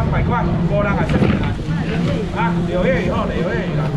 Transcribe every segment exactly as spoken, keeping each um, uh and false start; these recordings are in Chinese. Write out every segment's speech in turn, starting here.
三百块，无人还是你来。啊，六月以后，六月以来。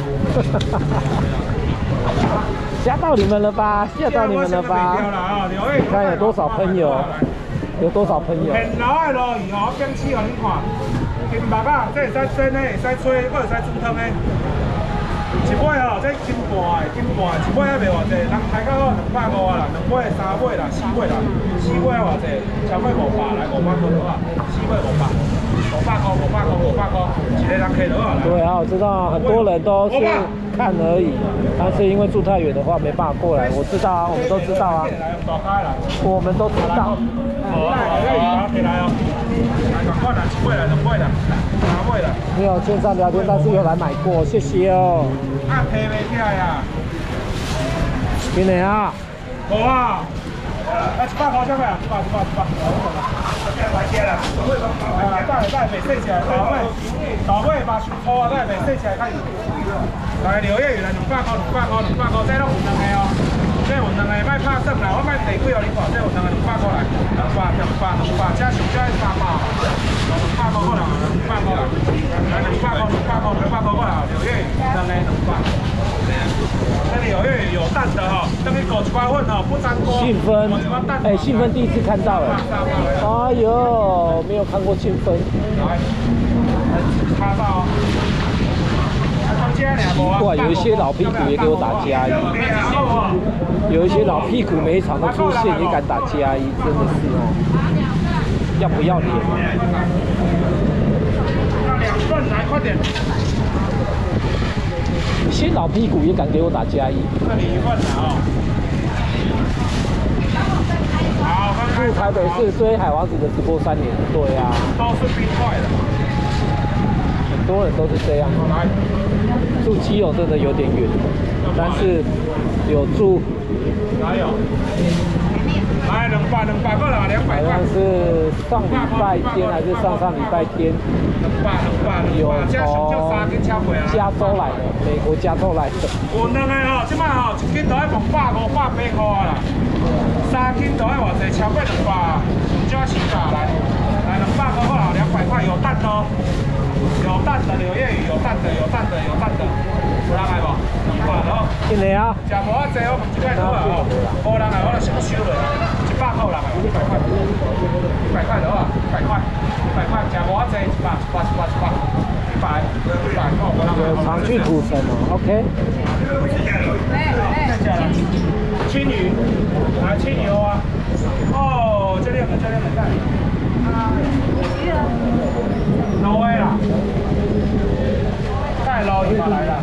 吓到你们了吧？吓到你们了吧？你看有多少朋友，有多少朋友。 现老的鲈鱼吼，冰起互恁看，金目啊，这会使蒸的，会使吹，搁会使煮汤的。一尾吼，这金半的，金半的，一尾还袂偌济，人开到好两百五啊啦，两尾、三尾啦、四尾啦，四尾偌济，超过五百来，五百块就好，四尾五百。五百块，五百块，五百块，一个人客就好了。 对啊，我知道很多人都是看而已，但是因为住太远的话没办法过来。我知道啊，我们都知道啊，我们都知道。 好啊，好，起来哦。来，赶快来，一尾来，两尾来，三尾来。 没有线上聊天，但是有来买过，谢谢哦。 啊，批袂起来啊？ 今年啊？ 好啊。来，一百块怎么样？一百，一百，一百。来接啦！啊，等下等下袂洗起来，大尾大尾嘛伤粗啊，等下袂洗起来较易。来，六月鱼来两百块，两百块，两百块，这拢有两个哦。这有两个，莫拍算啦，我莫地几哦，你看，这有两个两百块来，两百、两百、两百，这上这三百嘛，两百块过来，两百块来，来两百块，两百块，两百块过来，六月鱼两个两百。这里有月有蛋的哈，这边狗一百份哈，不沾锅。 信分，哎，信分第一次看到哎。哎呦，没有看过信分。 来，看到。 奇怪，有一些老屁股也给我打加一，有一些老屁股每一场都出现也敢打加一，真的是哦，要不要脸？ 两份来，快点！ 有些老屁股也敢给我打加一。 这里一份啊！好， 住台北市追海王子的直播三年，对啊， 都是冰块的。 很多人都是这样。住基隆真的有点远，但是有住。 哪有？来两百，两百个啦，两百块。 好像是上礼拜天还是上上礼拜天。 两百，两百， 有从加州来的，美国加州来的。 有两个吼，即摆吼一斤都要五百五百八块啦，三斤都要偌济，超过两百，就要四百来。来两百块好啦，两百块有蛋哦。有蛋的柳叶鱼，有蛋的，有蛋的，有蛋的，有人来无？一百咯。 进来啊！ 食无啊济，我问一摆好啊哦。无人来，我就先收落。一百块人来，一百块，一百块就好啊，一百块，一百块，食无啊济，一百，一百，一百，一百，一百，一百，哦，无人来。 常去土城哦 ，OK。 再加了，青鱼，来青牛啊！哦，这两个，这两个在。挪威啦，带捞鱼嘛来了。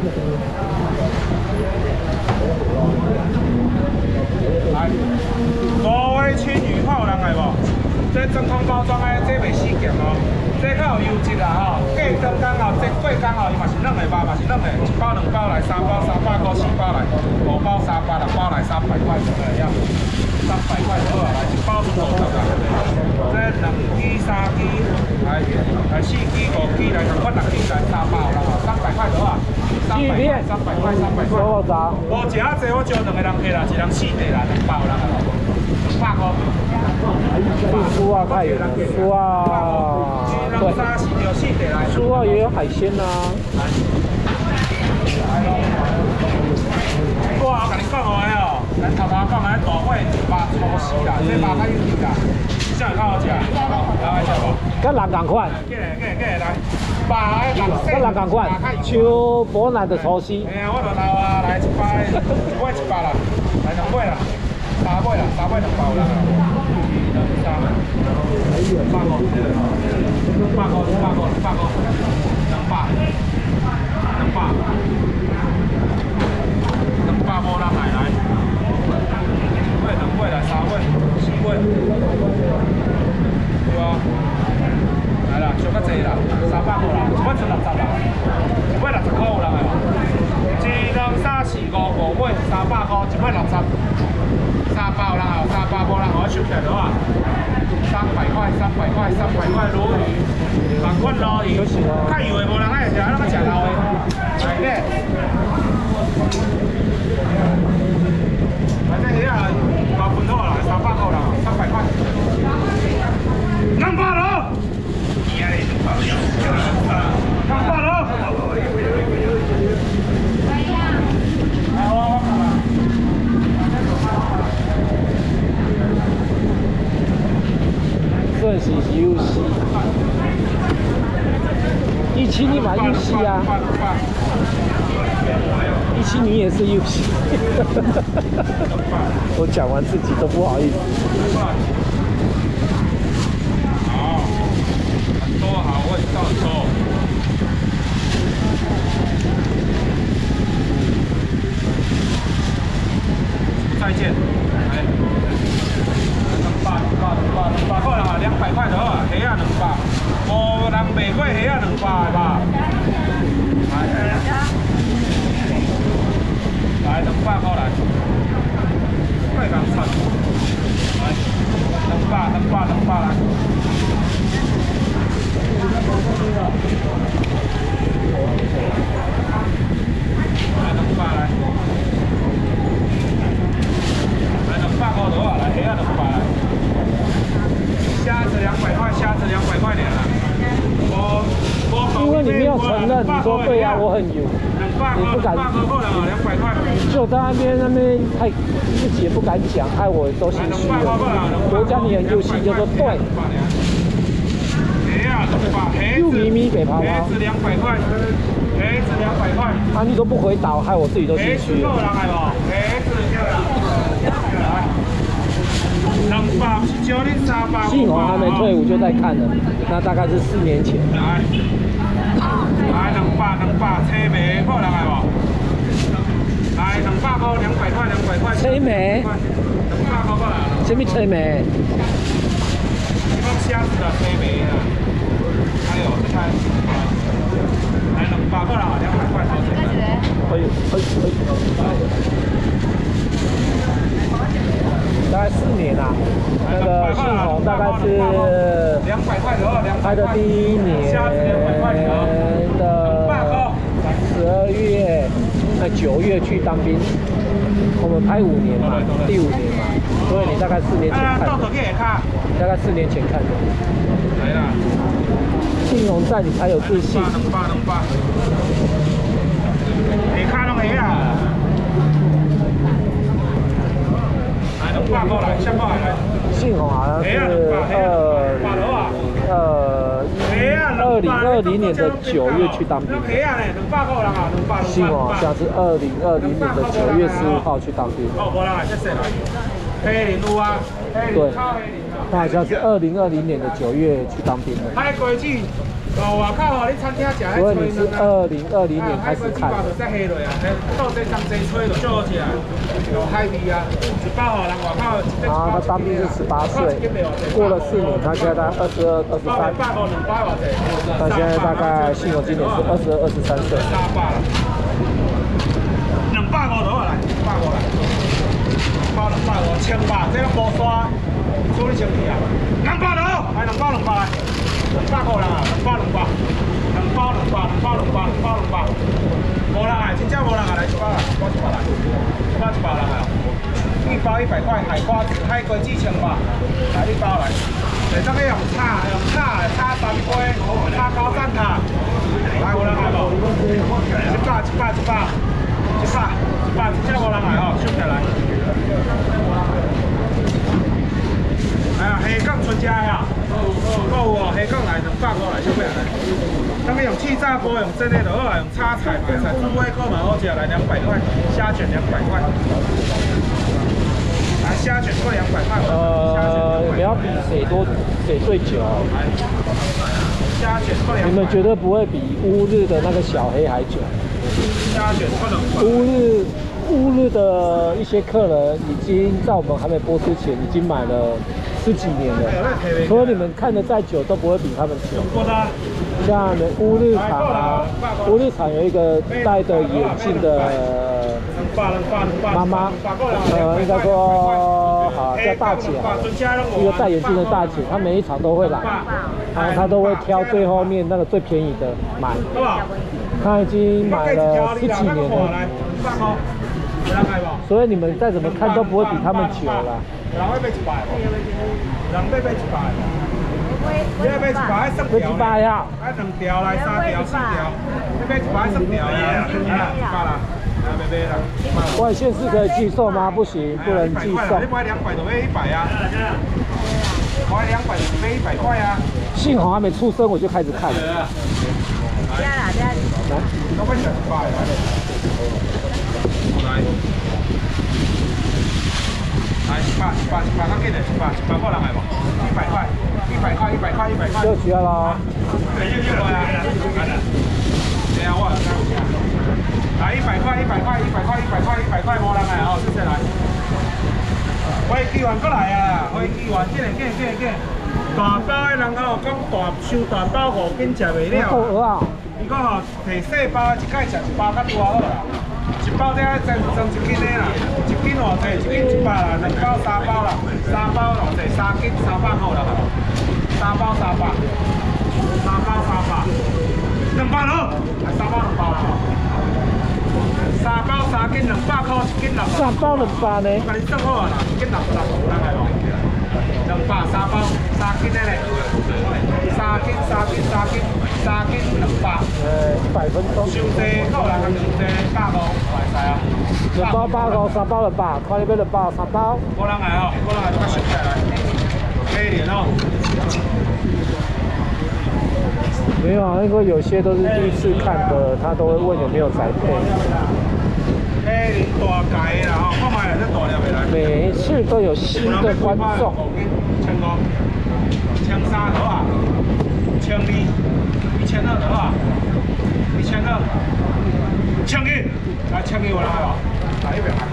来，挪威青鱼看有人来无？这真空包装的，这袂死咸哦。这较有优质啦吼，过灯工后，这过工后伊嘛是冷的吧，嘛是冷的。一包两包来，三包三百块，四包来，五包三百，六包来三百块就来呀。三百块就好啊，来一包是五十啊。这两支、三支，来来四支、五支，来同款六支来三包啦，三百块就好啊。三百块，三百块，三百块。 多少？ 无食啊济，我招两个人客啦，一人四个啦，两包啦，两百块。 苏澳太远了，苏澳对，苏澳也有海鲜呐。 我我跟你讲哦，哦，咱头头讲的大尾肉粗丝啦，这肉较有味啦，啥较好食？来来食无？ 跟人同款。 过来过来过来来，肉跟人同款，像博南的粗丝。 哎呀，我就老啊，来一百，一尾一百啦，来两尾啦，三尾啦，三尾两包啦。一、二、三，八个，八个，八个，八个，两百，两百。两百无人来来，尾两尾来，三尾，四尾，对啊，来啦，上较济啦，三百五啦，一尾剩六十啦，一尾六十块有人来无？一、二、三、四、五、五尾三百块，一尾六十，三百有人来，三百无人来，我收起来好啊。三百块，三百块，三百块鲈鱼，同款鲈鱼，较油的无人爱食，咱较食老的，来个。反正遐八分好啦，三百块啦，三百块。两百咯。你啊，你两百。 U C， 一七你买 U C 啊，一七你也是 U C， 我讲完自己都不好意思。 好，很多好味道多。再见，来，两百，两百，两百，两百块啦，两百块就好啊，虾啊两百，无人卖过虾啊两百吧？来，来两百块来，快讲出，来，两百，两百，两百来。来两百来。两百块多啊，来，虾啊两百来，虾子两百块，虾子两百块钱啊。我我因为你没有承认，你说对啊，我很油，你不敢， 两百块， 就在那边那边太自己也不敢讲，害我都心虚了。我讲你很油心，就说对。 虾啊两百， 又咪咪北泡泡， 虾子两百块，虾子两百块， 啊你都不回答，害我自己都心虚了。幸好还没退伍就在看了，那大概是四年前。 来，来两百两百，车眉好人来无？来两百块，两百块，两百块。 车眉？ 两百块过来。 什么车眉？ 你讲虾子的车眉啊？还有这看，来两百过来，两百块多钱？ 哎呦哎哎！大概四年啦，那个信鸿大概是拍的第一年的十二月，那九月去当兵，我们拍五年嘛，第五年嘛，所以你大概四年前看的，大概四年前看的。 来啦， 信鸿在你才有自信。 你看到没啊？ 信鸿好像是二二二零二零年的九月去当兵。信鸿好像是二零二零年的九月十五号去当兵。对，他好像是二零二零年的九月去当兵的。所以你是二零二零年开始看的。啊，他当兵是十八岁，过了四年，他现在大概二十二、二十三。他现在大概信鸿今年是二十二、二十三岁。 两百五就好来，两百五来，包两百五，千八，这个无刷，处理清气啊。两百就好，来两百两百来。两百块人啊，两百两百，两包两百，两包两百，两包两百，无人啊，真正无人啊，来一包啊，一包一百来，一包一百人啊，一包一百块，海瓜子、海龟子千八，来一包来，来这个用叉，用叉，叉三杯，叉高蛋挞，来无人来无？一百一百一百，一百一百，真正无人来哦，收起来。哎呀，虾酱春家呀！够哦，虾酱来两百块来，小妹来。咱们用气炸锅，用真的就好，用叉菜、白菜、猪尾锅嘛好食，来两百块，虾卷两百块。来虾卷过两百块。 呃，不要比谁多谁最久。 虾卷过两百。 你们绝对不会比乌日的那个小黑还久。 虾卷过两百。 乌日。乌日的一些客人已经在我们还没播出前已经买了十几年了，所以你们看得再久都不会比他们久。像乌日场啊，乌日场有一个戴着眼镜的妈妈，呃，应该说好叫大姐啊，一个戴眼镜的大姐，她每一场都会来，然后她都会挑最后面那个最便宜的买。她已经买了十几年了。所以你们再怎么看都不会比他们久啦。 人要买一百，人要买一百，你要买一百，算条。 一百呀。 啊，两条来，三条、四条，你买一百算条呀，一百啦，来买买啦。 外县市可以寄送吗？不行，不能寄送。 你买两百就买一百呀。 我两百杯一百块啊。 幸好还没出生我就开始看了。 加啦加。 来， 老板想八来。来。来十八十八十八，较紧的十八十八个人来无？一百块，一百块，一百块，一百块。 就需要啦。 对，就要啊。对啊，我有加。来一百块，一百块，一百块，一百块，一百块，无人来哦，谢谢来。飞机员过来啊！飞机员，进来，进来，进来，进来。大包的人哦，讲大收大包五斤食袂了。 够鹅啊！ 伊讲吼，摕细包一盖食一包较大好啦。一包这装装一斤的啦，一斤偌济？一斤一百啦，两包三包啦，三包偌济？三斤三百好啦，三包三百，三包三百，两包咯，还三包两包啦。三包三斤两百块，一斤六十。 三包两百呢？ 把你算好啊啦，一斤六十，有人来无？两百三包，三斤的嘞，三斤三斤三斤三斤两百。 呃，一百分钟。 收济，够人收济，百五，会使啊。 两包八包，三包两百，看你要两包三包。 无人来哦，无人来就收起来。可以连哦。 没有啊，因为有些都是第一次看的，他都会问有没有宅配。 哎，大盖啦吼，看卖来这大粒的来。 每一次都有新的观众。 千五、千三好啊，千二、一千二好啊，一千二、千二，来千二有人来无？来一边来。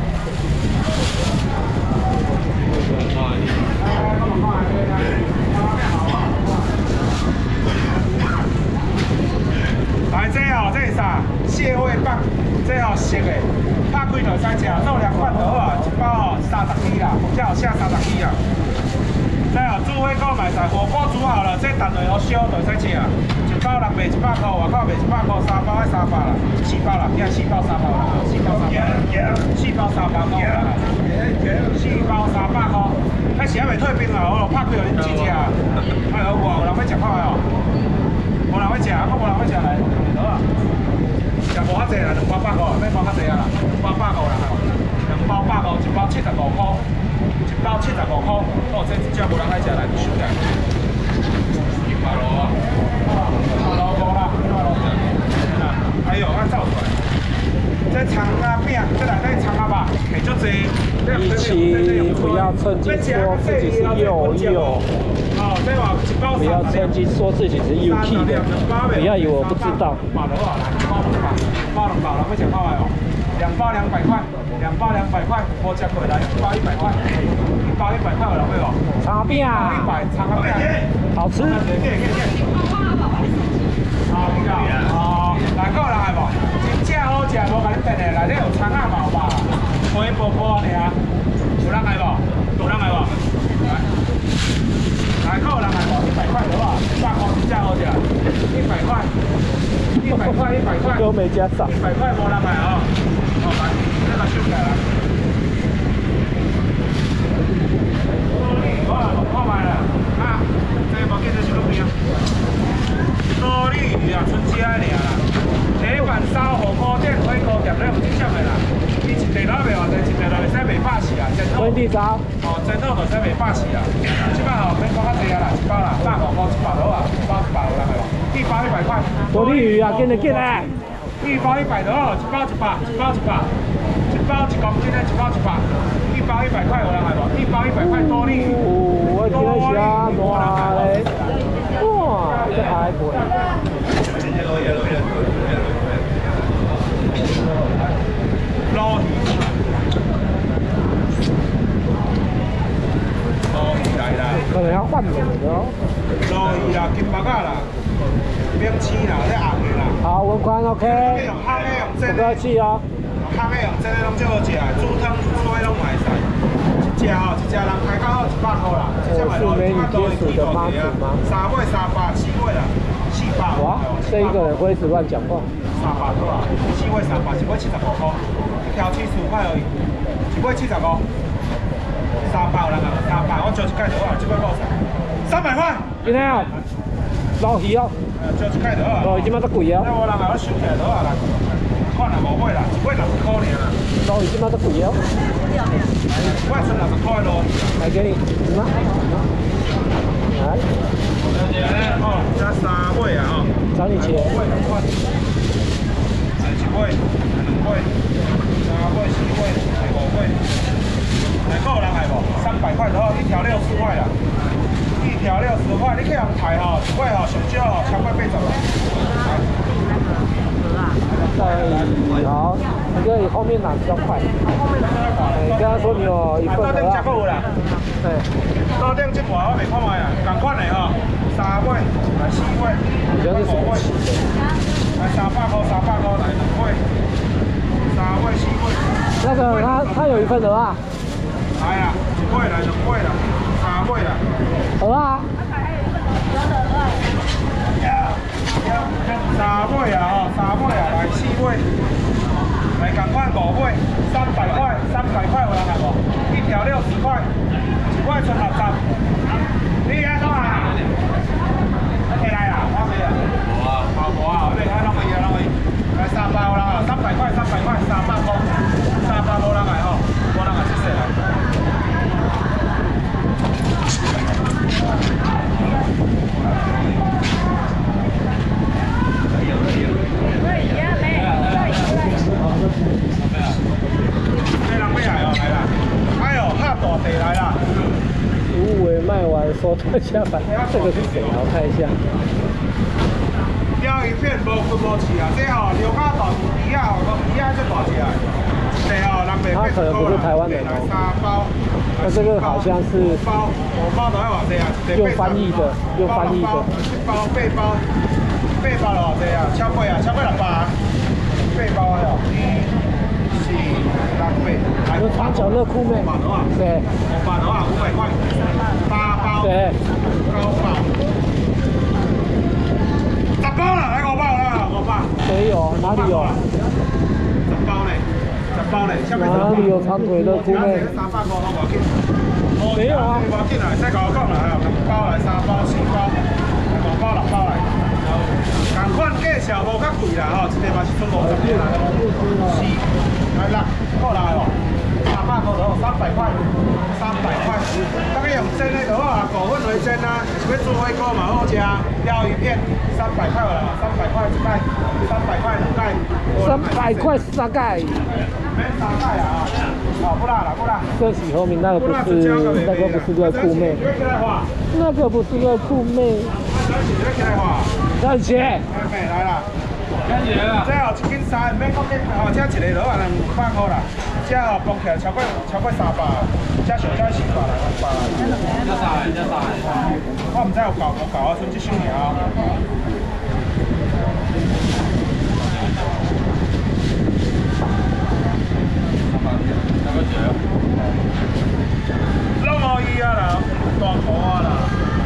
来这哦，这是啥？蟹味棒，这哦熟的，拍开就使食，做两罐就好啊，一包哦三十支啦，这有写三十支啊。这哦煮火锅卖晒，火锅煮好了，这淡水油烧就使食啊。一包人卖一百块，外口卖一百块，三包爱三百啦，四包啦，今四包三包啦，四包三包，四包三百块啦，四包三百块，迄时还未退冰啊，我拍开就恁煮食啊。哎，有无？有人要食看哦？无人要食，我无人要食来，好啊。食无遐济啦，两包百五，免包遐济啊啦，两包百五啦，两包百五，一包七十五块，一包七十五块，哦，这真正无人爱食来，收起来。一百罗啊，一百罗无啦，一百罗。哎呦，俺走出来。这长啊饼，这内底长啊吧，下足济。 一起不要趁机说自己是幼幼。 哦，这话一包不要趁机说自己是 U K 的，不要以为我不知道。 包两包，包两包，包两包，人要吃看卖哦。两包两百块，两包两百块，我吃过来，一包一百块，一包一百块有人要哦。 长饼啊， 一百长饼， 好吃。 好，你讲哦，来个人来无？真正好食，无甲你变的，内底有葱仔毛吧，花波波尔，有人来无？有人来无？来。来，够人来无？一百块好不好？一百块真正好食，一百块，一百块，一百块。 都没加涨。 一百块无人来哦。好，来，这个收起来。好啊，看卖了。啊，这个无记得是路边啊。高丽鱼啊，春节尔啦。铁板烧火锅店、火锅店咧有真正的啦。伊一地老袂偌济，一地老会使卖百四啊，真好。 温蒂烧。 哦，真好就使卖百四啊。即摆吼免讲较济啊啦，一包啦，百五块一包好啊，一包一包有人来无？一包一百块。 多利鱼啊，紧来紧来。 一包一百的哦，一包一百，一包一百，一包一公斤的，一包一百，一包一百块有人来无？一包一百块多利鱼。 我今日是啊，哇嘞，哇，这还贵。 捞鱼，捞鱼来啦！ 可能要换名的哦。 捞鱼啦，金目仔啦，冰青啦，这红的啦。 好，文宽 OK。 用烘的用这不客气哦。 烘的用这个拢最好食，煮汤煮菜拢卖使。一只哦，一只人开到好一百块啦。 我是美女接属的妈祖吗？ 三尾三百，四尾啦，四百。 哇，这一个人会一直乱讲话。 三百多啊，四尾三百，一尾七十五块。挑七十五块而已，一尾七十五，三百有人啊，三百我招一盖就好，这尾够啥？三百块。 今天啊，捞鱼哦。 招一盖就好。 捞鱼今麦都贵啊。 那无人啊，我收起来就好啦。看啦，无买啦，一尾六十块尔啦。 捞鱼今麦都贵哦。 一尾剩六十块咯。 来给你，什么？ 来， 哦，加三尾啊，哦， 找你切。 尾两块，来一尾，两尾，三尾、四尾、五尾，来够人来无？三百块的话，一条六十块啦，一条六十块，你去人排吼，一尾吼上少吼超过八十啦。 再好，你可以后面拿比较快。你刚刚说你有一份的啦。对。 多点这盘我未看卖啊，同款的吼，三尾来四尾，来五尾，来三百块，三百块来两尾，三尾四尾。 那个他他有一份的啊。 来啦，一尾来两尾啦，三尾啦。 好啊。 三尾啊吼，三尾啊，来四尾，来同款五尾，三百块，三百块有人来无？一条六十块，一尾出六十。你安怎啊？起来啦，我未啊。无啊，无无啊，你看啷个伊啊啷个伊，来三百有人啊，三百块，三百块，三百块，三百无人来吼，无人来谢谢来。哎，人要来哦，来啦！哎呦，哈大地来啦！ 五尾卖完收退下班，这个是谁啊？我看一下。 钓鱼片无分无市啊，这吼钓较大鱼啊，吼鱼啊最大只啊，一个吼人民币三包， 那这个好像是包五包都要偌济啊？ 用翻译的，用翻译的。 一包八包，八包偌济啊？超过啊，超过六百啊，八包啊哟，四六八。 有长脚乐裤妹。对。 五百多啊，五百块，八包。 对。 九包。十包啦，来五包啦，五包。 谁有？哪里有？ 十包呢？十包呢？ 哪里有长腿乐裤妹？ 三百块好无要紧。 没有啊。 无要紧啦，使甲我讲啦，两包来，三包、四包、五包、六包来。同款价小无较贵啦吼，一个嘛是剩五十个啦。是，来六，够来哦。三百块就三百块，三百块。当个用蒸的就好啊，五粉为蒸啊，是要煮火锅嘛好食。钓鱼片三百块啦，三百块一盖，三百块两盖。 三百块三盖。 免三盖啊！哦，不辣了，不辣。 这喜后面那个不是，那个不是热裤妹，那个不是热裤妹。站起来！ 来啦！站起来啦！这哦一斤三，免讲斤哦，这一个落啊两百块啦。这哦绑起来超过超过三百，这上这四百啦，五百啦。这三，这三。我唔知有够无够啊，剩一箱尔。拢无伊啊啦，大箍啊啦。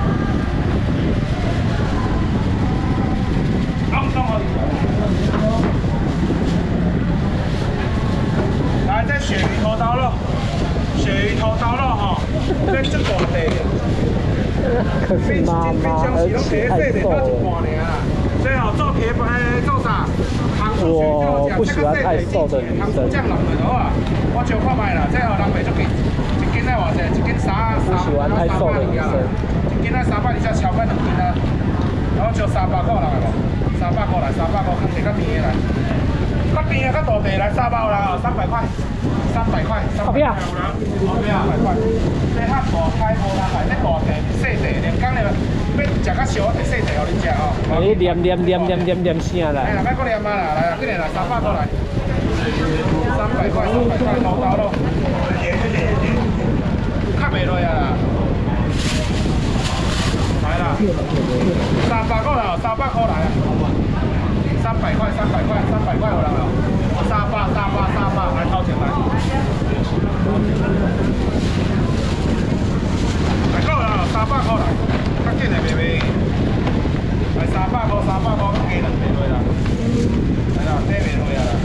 来，这鳕鱼头刀肉，鳕鱼头刀肉哈，这这大地， 可是妈妈而且太瘦了。 所以哦，做铁诶做啥？ 我不喜欢太瘦的女生。 酱冷的话，我就看卖啦，这哦人袂足贵，一斤来偌济？一斤三三不喜欢太瘦的女生。 一斤来三百二才超过两斤啊，然后就三百块来无？三百块来，三百块，肯定较便宜来。较便宜较大地来三包啦，三百块，三百块，三百块。后边啊，三百块。这较大开无人来，这大地细地，连讲咧，要食较烧，我细地互你食哦。 你念念念念念念声来。 哎呀，别搁念啊啦，来啦，过来啦，三百块来。三百块，三百块，头刀咯。较袂落啊。来啦，三百块啦，三百块来啊。三百块，三百块，三百块有人了。三百，三百，三百，来掏钱来。来够啦，三百块来，较紧的袂袂。来三百块，三百块，加两百落啦。来啦，这袂落啊啦。